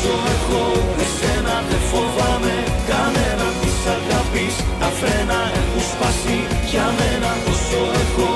όσο έχω εσένα δεν φοβάμαι κανένα της αγάπης. Τα φρένα έχουν σπάσει για μένα όσο έχω